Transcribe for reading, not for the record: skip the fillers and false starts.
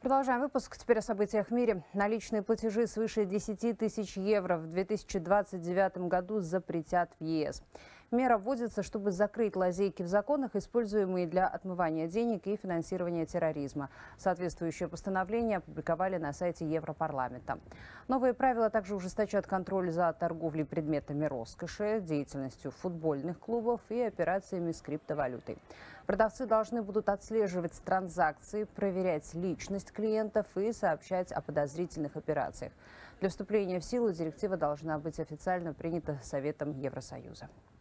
Продолжаем выпуск. Теперь о событиях в мире. Наличные платежи свыше 10 тысяч евро в 2029 году запретят в ЕС. Мера вводится, чтобы закрыть лазейки в законах, используемые для отмывания денег и финансирования терроризма. Соответствующее постановление опубликовали на сайте Европарламента. Новые правила также ужесточат контроль за торговлей предметами роскоши, деятельностью футбольных клубов и операциями с криптовалютой. Продавцы должны будут отслеживать транзакции, проверять личность клиентов и сообщать о подозрительных операциях. Для вступления в силу директива должна быть официально принята Советом Евросоюза.